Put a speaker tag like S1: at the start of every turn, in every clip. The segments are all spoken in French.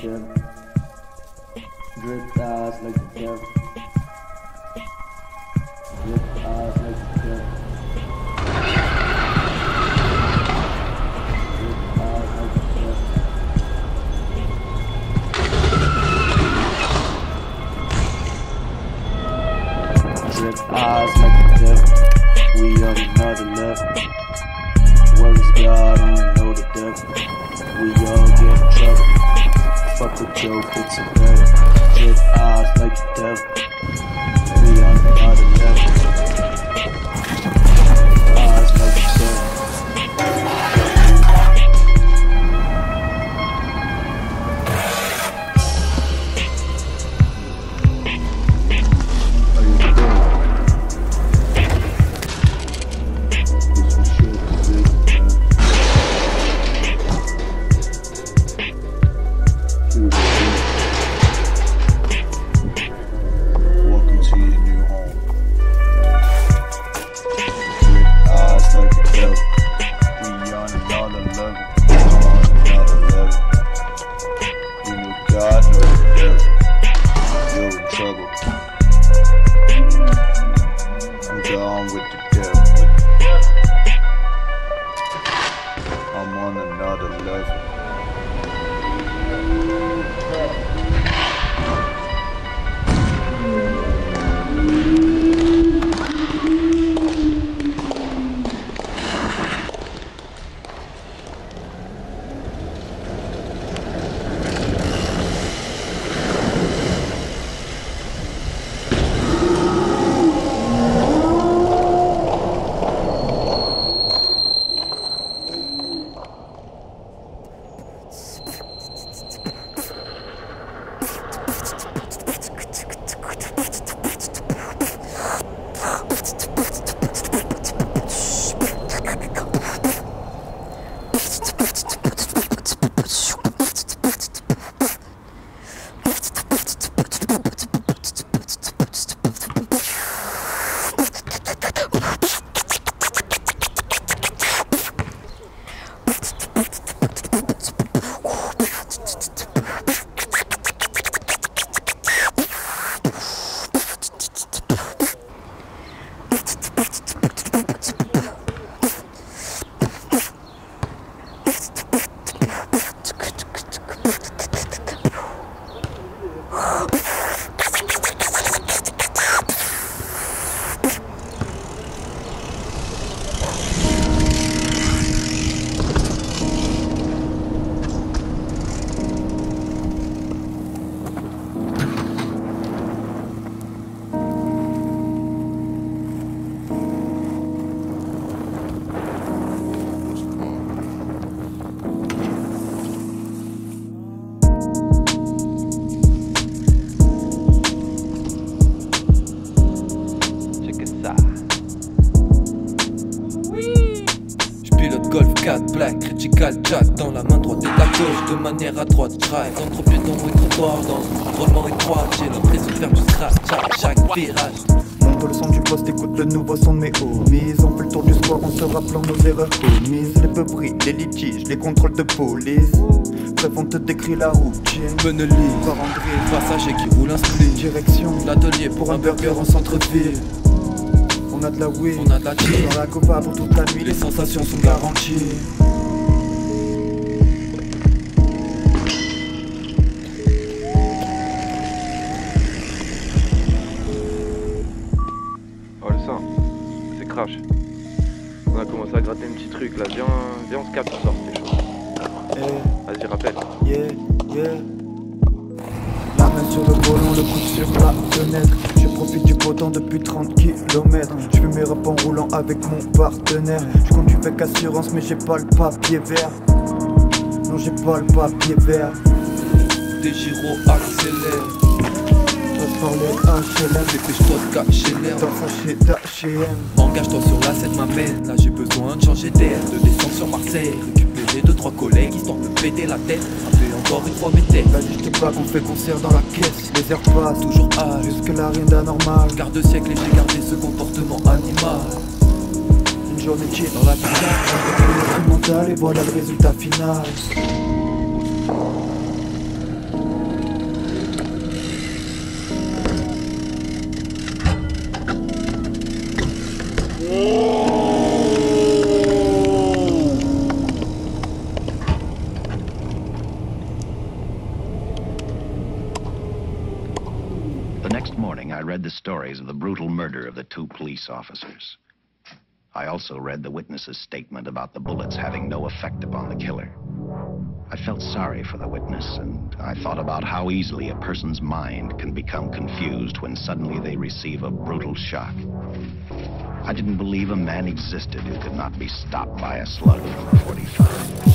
S1: devil. Drip eyes like the devil. Drip eyes like the devil. Drip eyes like the devil. Drip eyes like the devil. We on another level. What is God? I don't know the devil. We all get in trouble. Fuck a joke, it's a better. Drip eyes like the devil. We on another level. Eyes like the devil. I'm on another level.
S2: Golf 4 plaques, critical jack dans la main droite et la gauche de manière à droite drive entre piétons et trottoirs dans un environnement étroit. J'ai l'impression de faire du scratch à chaque virage.
S3: Monte le son du poste, écoute le nouveau son de mes homies. On fait le tour du square en se rappelant nos erreurs commises. Les peuperies, les litiges, les contrôles de police. Bref, on te décrit la routine.
S2: Benelli, passager qui roule un split.
S3: Direction
S2: l'atelier pour un burger en centre-ville.
S3: On a de la weed,
S2: on a de la cheese
S3: dans la copa pour toute la nuit.
S2: Les sensations sont garanties.
S4: Oh le sang, c'est crash. On a commencé à gratter un petit truc là, viens on se capte, on sort, c'est chaud. Vas-y rappelle.
S3: Yeah, yeah. La main sur le volant, le coude sur la fenêtre. Je profite du beau temps depuis 30 km. Je fais mes repas en roulant avec mon partenaire. Je conduis avec assurance mais j'ai pas le papier vert. Non j'ai pas le papier vert.
S2: Des gyros accélèrent.
S3: Passe par les HLM.
S2: Dépêche-toi de cacher l'air.
S3: Dans sachet d'H&M.
S2: Engage-toi sur la scène m'amène. Là j'ai besoin de changer d'air. De descendre sur Marseille. Récupérer 2-3 collègues histoire de me péter la tête. Rappeler encore une fois mes têtes.
S3: Vas-y je te plaque, on fait concert dans la caisse. Les heures passent,
S2: toujours à
S3: jusque là rien d'anormal.
S2: Quart de siècle et j'ai gardé ce comportement animal.
S3: Une journée chill dans la piscine. Avec le mental et voilà le résultat final.
S5: stories of the brutal murder of the 2 police officers. I also read the witness's statement about the bullets having no effect upon the killer. I felt sorry for the witness, and I thought about how easily a person's mind can become confused when suddenly they receive a brutal shock. I didn't believe a man existed who could not be stopped by a slug from a .45.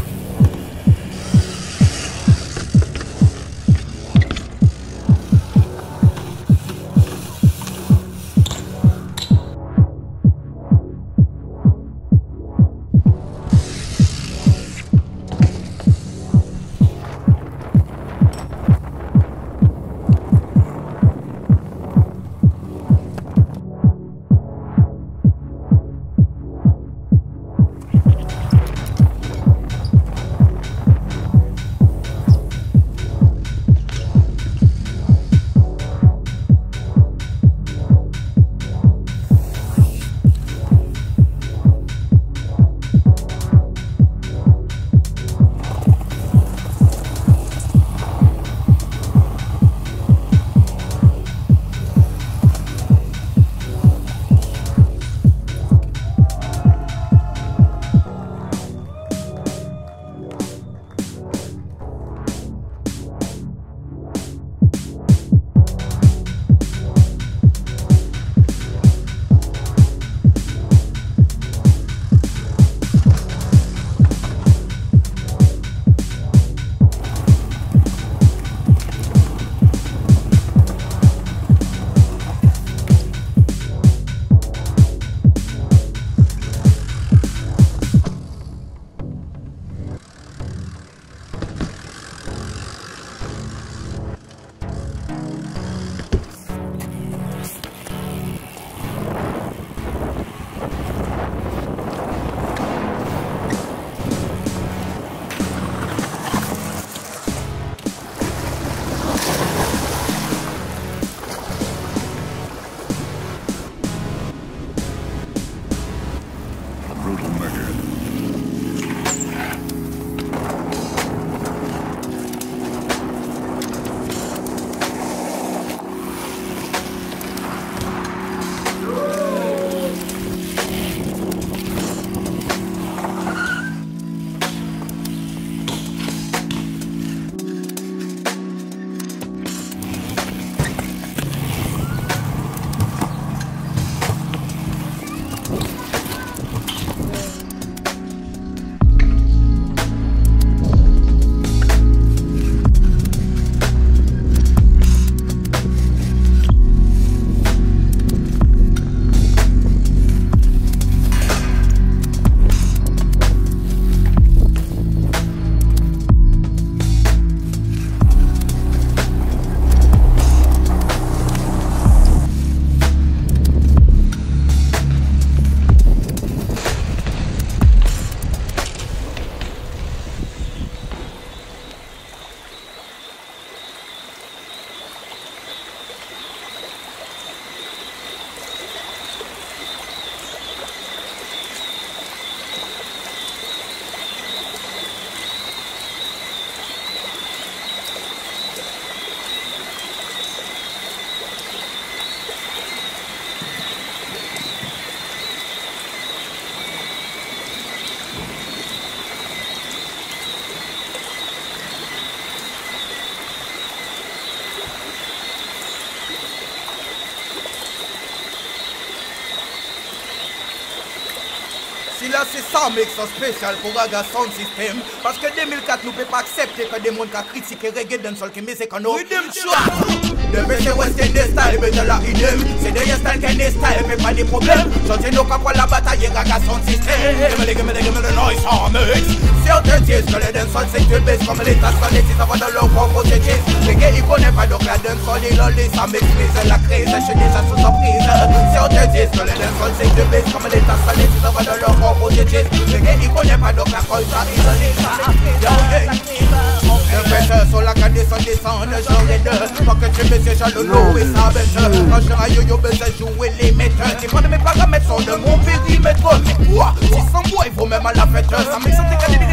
S6: Si là c'est ça, mec, c'est spécial pour Raga Sound System. Parce que 2004, nous ne pouvons pas accepter que des gens qui critiquent reggae dancehall qui met ses canaux. Redemption! Depuis Western des styles, mais de la idem. C'est des styles qui des styles, mais pas des problèmes. J'entends nos capois la bataille, Raga Sound System. Give me the noise on mix. Certains disent que le dancehall c'est que baisse comme les tasses, les titres avant de leur propre têtis. Reggae, ils connaissent pas donc la dancehall, ils l'ont ça m'exprise la crise, je suis déjà sous emprise. Certains disent que le dancehall c'est que baisse comme les tasses, les titres avant de leur propre têtis. Reggae, ils connaissent pas donc la culture, ils l'ont ça m'exprise. Le prêteur sur la canne descend, j'aurai deux. Pas que tu me sais, j'ai le lot et ça bête. Quand je raille, yo, besoin jouer les metteurs. T'es pas de mes paramètres, sont de mon périmètre. Mais quoi, si sans moi, il faut même à la fête. Ça m'excite,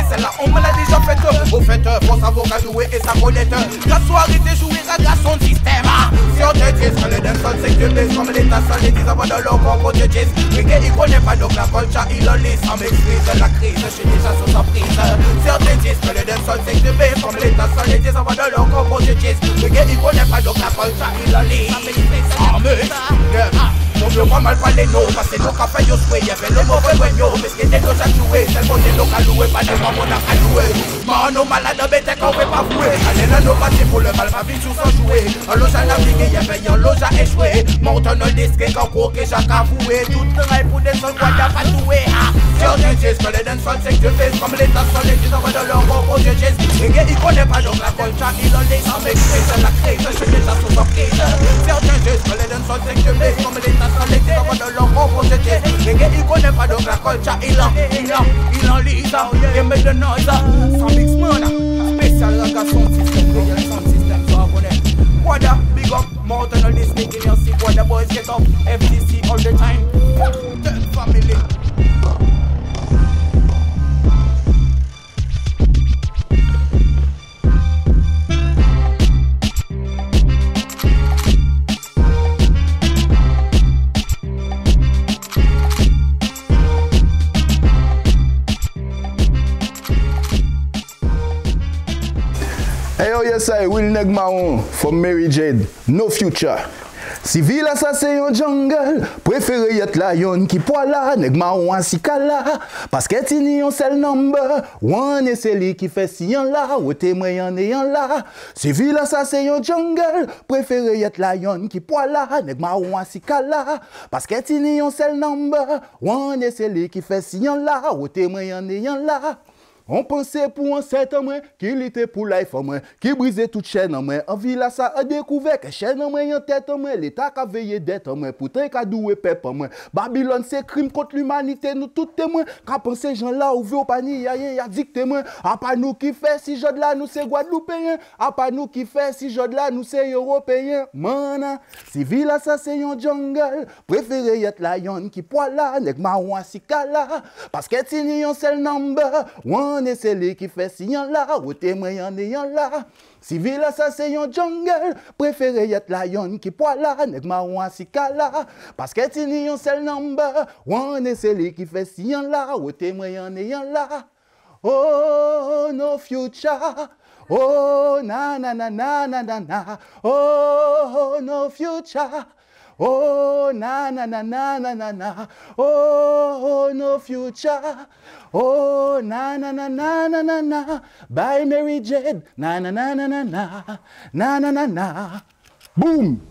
S6: celle-là on me l'a déjà faite. Au fait, faut savoir qu'à jouer et ça connaître. La soirée t'es jouée à son système. Si on te dit que les danseurs c'est que les comme l'état seul les disent avant de leur corps de jazz. Reggae il connaît pas donc la culture il en laisse sans maîtrise. La crise, je suis déjà sous sa prise. Si on te dit que les danseurs c'est que les comme l'état seul les disent avant de leur corps de jazz. Reggae il connaît pas donc la culture il en laisse sans maîtrise. Mon vieux moi mal parler non, parce que nous qu'a fait yo sway, y'avait le mauvais moignon, parce que des deux à jouer, c'est le bon des locaux à louer, pas de moi mon a qu'à jouer. Mano malade bête qu'on veut pas fouer, allez là nous passer pour le mal, pas vite sans jouer. En loge à naviguer, y'avait un loge à échouer, monte un disque qu'en cours que j'ai qu'à fouer, tout le rêve pour des sols, quoi y'a pas joué. Sur du jazz, que les danseurs c'est que tu fais, comme l'état sol, les gens de leur corps de jazz. Les gars ils connaissent pas donc la culture, ils en laissent sans maîtrise, la crise, je suis déjà sous sa prise. Sur du jazz, que les danseurs c'est que tu fais, comme l'état les gens de leur propre jazz. Les gars ils connaissent pas donc la culture, il en lise, ils mettent de noise. Sans mix man, spécial reggaeton system, real sound system, so I connais. What up, big up, mountain on this thing in your seat, what the boys get up, FTC all the time. Turn family.
S7: Hey yo, yes I, Will Negmaon from Mary Jade, No Future. Si villa ça c'est un jungle, préféré yet lion qui poila, Negmaon an si kala. Parce que tini yon sel number, one et c'est lui qui fait si yon là, ou témoin yon et yon là. Si villa ça c'est un jungle, préféré yet lion qui poila, Negmaon an si kala. Parce que tini yon sel number, one et c'est lui qui fait si yon là, ou témoin yon et yon là. On pensait pour un certain moment qu'il était pour life en moi, qui brisait toute chaîne en moi. En villa ça a découvert que chaîne en moi en tête en moi, l'état qu'a veillé d'être en moi, pourtant qu'a doué pep en moi. Babylone c'est crime contre l'humanité, nous tous témoins. Qu'a pensé gens là ouvert au panier, y'a dicté moi. A pas nous qui fait si jod là nous c'est Guadeloupéen, a pas nous qui fait si jod là nous c'est Européen. Mana, si villa ça c'est un jungle, préféré yet lion qui poila, nek ma ou si kala, parce que tini yon sel number, one et c'est lui qui fait si yon là, ou témoin yon et yon là. Si villa ça c'est yon jungle, préféré yet lion qui poila, nek ma ou si kala, parce que tini yon sel number, one et c'est lui qui fait si yon là, ou témoin yon et yon là. Oh, no future. Oh, na na na na na na na. Oh, no future. Oh, na na na na na na na. Oh, no future. Oh, na na na na na na na. By Mary Jade. Na na na na na na. Na na na na. Boom.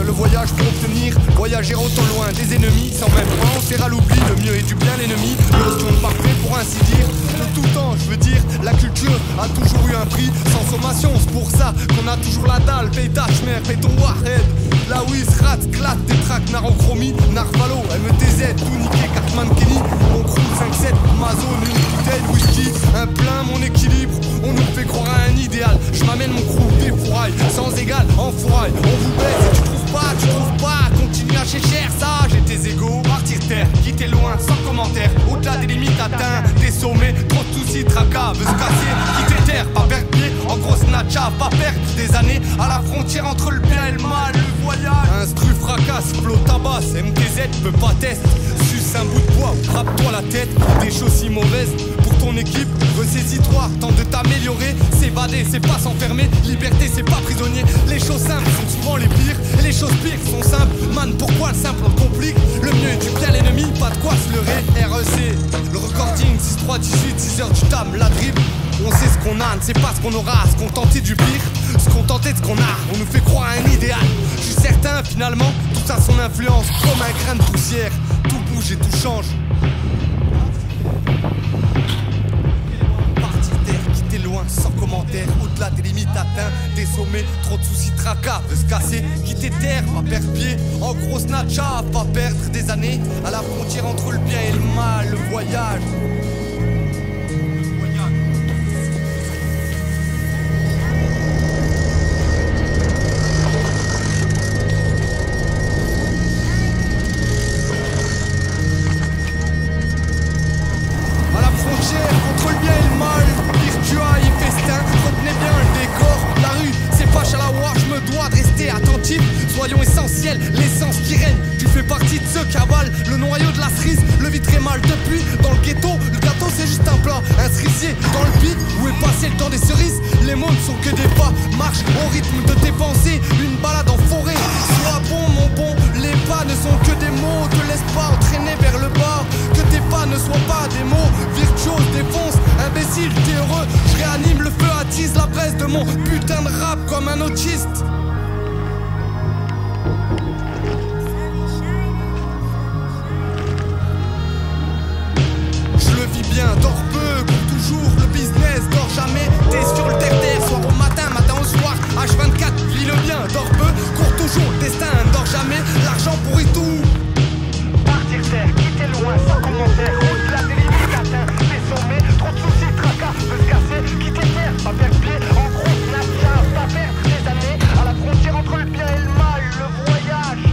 S6: le voyage pour obtenir, voyager autant loin des ennemis, sans même penser à l'oubli, le mieux est du bien l'ennemi, l'option parfait pour ainsi dire, de tout temps je veux dire, la culture a toujours eu un prix, sans sommation, c'est pour ça qu'on a toujours la dalle, paye ta chmer, paye ton warhead, la whiz, rat, clat, tétrac, narochromie, narvalo, MTZ, tout niqué, Cartman, Kenny, mon crew 5-7, ma zone, une bouteille, whisky, un plein, mon équilibre, on nous fait croire à un idéal, je m'amène mon crew, des fourrailles, sans égal, en fourraille, on vous baisse et tu trouves pas, continue à cher ça, j'ai tes égos, partir terre, quitter loin, sans commentaire, au-delà des limites atteintes, des sommets, trop de soucis, tracas, veut se casser, quitter terre, pas perdre pied, en gros snatcha, pas perdre des années, à la frontière entre le bien et le mal, le voyage, instru fracasse, flot tabasse, MTZ, peut pas test, suce un bout de bois, frappe-toi la tête, des choses si mauvaises, pour ton équipe, ressaisis-toi, tente de t'améliorer, s'évader, c'est pas s'enfermer, liberté, c'est pas prisonnier, les choses simples sont souvent les pires, et les choses pires sont simples, man, pourquoi le simple on complique, le mieux est du bien l'ennemi, pas de quoi se leurrer, REC, le recording, 6-3-18, 6h du tam, la dribble, on sait ce qu'on a, ne sait pas ce qu'on aura, se contenter du pire, se contenter de ce qu'on a, on nous fait croire à un idéal, je suis certain finalement, tout a son influence, comme un grain de poussière, tout bouge et tout change. Loin, sans commentaire, au-delà des limites atteintes, des sommets, trop de soucis, tracas, veut se casser, quitter terre, pas perdre pied, en gros snatcha, pas perdre des années, à la frontière entre le bien et le mal, le voyage. À la frontière entre le bien et le mal. Retenez bien le décor, la rue, c'est pas Chalawa, je me dois de rester attentif. Soyons essentiels, l'essence qui règne. Tu fais partie de ceux qui avalent le noyau de la cerise. Le vit très mal depuis, dans le ghetto, le gâteau c'est juste un plat. Un cerisier dans le beat, où est passé le temps des cerises. Les mots ne sont que des pas, marche au rythme de tes pensées. Une balade en forêt, sois bon mon bon. Les pas ne sont que des mots, te laisse pas entraîner vers le bas. Que tes pas ne soient pas des mots, virtuose, défonce, imbécile, t'es heureux. Je réanime le feu, attise la braise de mon putain de rap comme un autiste. Je le vis bien, dors peu, cours toujours, le business dort jamais. T'es sur le terre-terre, soir au matin, matin au soir, H24, vis le bien, dors peu, cours toujours, destin dort jamais, l'argent pourrit tout. Partir terre, quitter loin, sans commentaire, au-delà des limites atteintes, des sommets, trop de soucis, tracas, veut se casser, quitter terre, pas perdre pied, en gros, snatcha, pas perdre des années, à la frontière entre le bien et le mal, le voyage.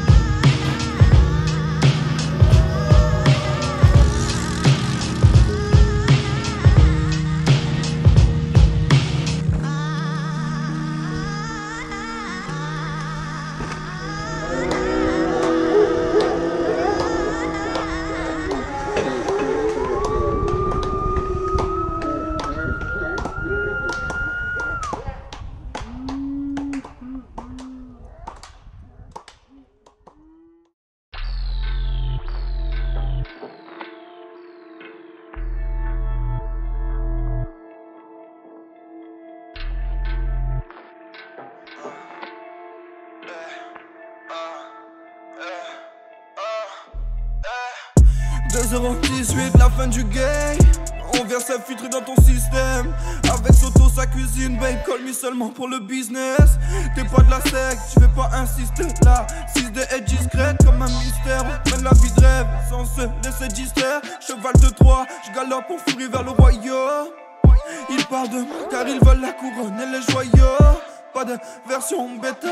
S8: La fin du game, on vient s'infiltrer dans ton système. Avec Soto sa cuisine, babe, call me seulement pour le business. T'es pas de la secte, je vais pas insister là. 6D est discrète comme un mystère. On mène la vie de rêve sans se laisser distraire. Cheval de Troie, je galope pour fuir vers le royaume. Ils parlent de moi car ils veulent la couronne et les joyaux. Pas de version bêta.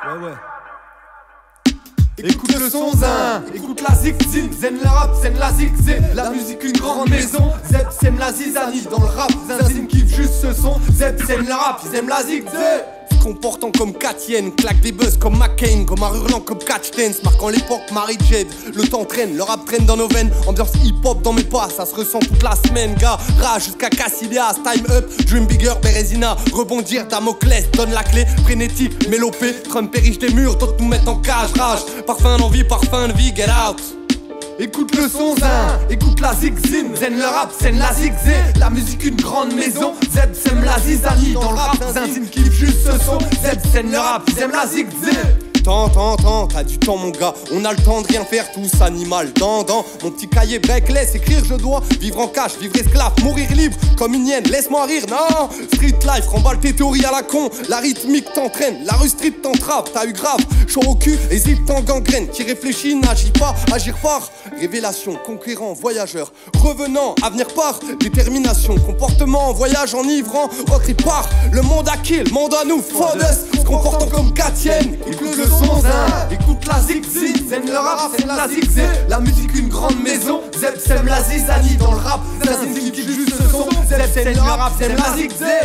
S8: Ouais. Écoute le son zin, écoute la zigzine, zen le rap, zen la zigzé, la musique une grande maison, Zeb sème la zizanie dans le rap, Zinzine kiffe juste ce son, Zeb sème le rap, ils aiment la zigzé. Comportant comme Katienne, claque des buzz comme McCain, comme un hurlant comme Catch Dance, marquant l'époque Mary Jade. Le temps traîne, le rap traîne dans nos veines, ambiance hip-hop dans mes pas, ça se ressent toute la semaine, gars. Rage jusqu'à Cassilia, time up, dream bigger, Bérésina, rebondir, Damoclès, donne la clé, frénétique, mélopée, Trump érige des murs, d'autres nous mettent en cage, rage, parfum d'envie, parfum de vie, get out. Écoute le son zin, écoute la zigzine, zen le rap, zen la zigzé, la musique une grande maison, Zeb sème la zizanie dans le rap, Zinzine kiffe juste ce son, Zeb sème le rap, ils aiment la zigzé. T'as du temps mon gars, on a le temps de rien faire tous, animal dans mon petit cahier break, laisse écrire je dois, vivre en cash, vivre esclave, mourir libre, comme une hyène, laisse-moi rire, non. Street life, remballe tes théories à la con, la rythmique t'entraîne, la rue street t'entrave, t'as eu grave, chaud au cul, hésite t'en gangrène, qui réfléchit, n'agit pas, agir part, révélation, conquérant, voyageur, revenant, avenir part, détermination, comportement, voyage enivrant, rock et part, le monde à kill, monde à nous, se comportant comme Katienne, écoute le son zin, écoute la zigzine, zen le rap, zen la zigzé, la musique une grande maison, Zeb sème la zizanie dans le rap, Zinzine kiffe juste ce son, Zeb sème le rap, sème la zigzé.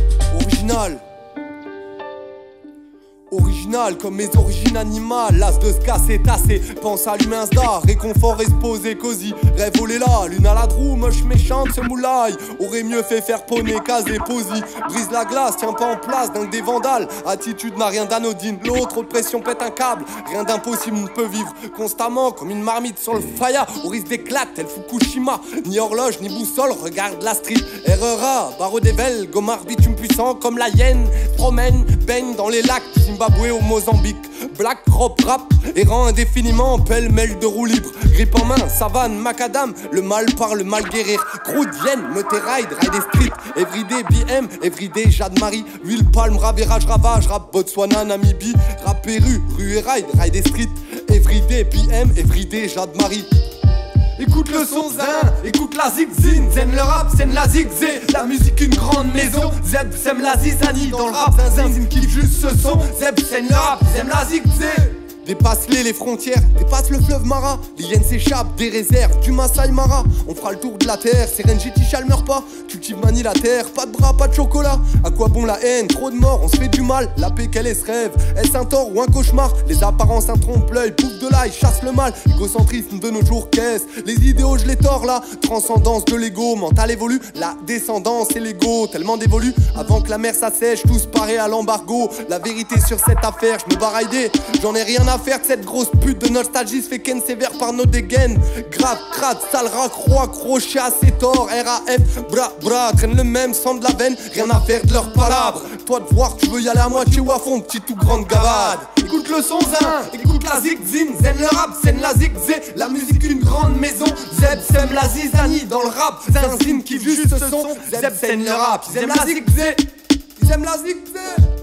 S8: Original comme mes origines animales, l'as de ska c'est tassé, pense à l'humain star, réconfort et se poser cosy, rêve olé là, lune à la droue, moche méchante ce moulay, aurait mieux fait faire poney, caser, posy, brise la glace, tiens pas en place, dingue des vandales, attitude n'a rien d'anodine, l'autre haute pression pète un câble, rien d'impossible ne peut vivre constamment comme une marmite sur le faya, au risque d'éclate, tel Fukushima, ni horloge ni boussole, regarde la street, RERA, barreau d'Evel, gomard bitume puissant comme la hyène, promène, baigne dans les lacs, Zimbabwe au Mozambique, black crop rap, errant indéfiniment, pêle-mêle de roue libre, grippe en main, savane, macadam, le mal par le mal guérir, crew Vienne, meute ride, ride street, everyday BM, everyday Jade Marie, huile palme, ravérage, ravage, rap Botswana, Namibie, rap Péru, rue et ride, ride street, everyday BM, everyday Jade Marie. Écoute le son zin, écoute la zigzine, zen le rap, zen la zigzé, la musique une grande maison, Zeb sème la zizanie dans le rap, Zinzine kiffe juste ce son, Zeb sème le rap, ils aiment la zigzé. Dépasse-les frontières, dépasse le fleuve Mara, les hyènes s'échappent des réserves du Masai Mara. On fera le tour de la terre, Serengeti Chal meurt pas, cultive manie la terre, pas de bras, pas de chocolat. À quoi bon la haine, trop de morts, on se fait du mal, la paix quel est ce rêve, est-ce un tort ou un cauchemar? Les apparences un trompe-l'œil, bouffe de l'ail, chasse le mal, égocentrisme de nos jours qu'est-ce? Les idéaux je les tords là, transcendance de l'ego, mental évolue, la descendance et l'ego, tellement d'évolue, avant que la mer s'assèche, tous parés à l'embargo. La vérité sur cette affaire, je me baraille, j'en ai rien à faire de cette grosse pute de nostalgie, se fait ken sévère par nos dégaines. Grave, crade, sale rac, roi, crochet, assez tort, RAF, bras, traîne le même sang de la veine, rien à faire de leurs palabres. Toi de voir que tu veux y aller à moitié ou à fond, petite ou grande gavade. Écoute le son zin, écoute la zigzine, zen le rap, zen la zigzé, la musique une grande maison, Zeb sème la zizanie dans le rap, Zinzine kiffe juste ce son, Zeb sème le rap, ils aiment la zigzé, ils aiment la zigzé.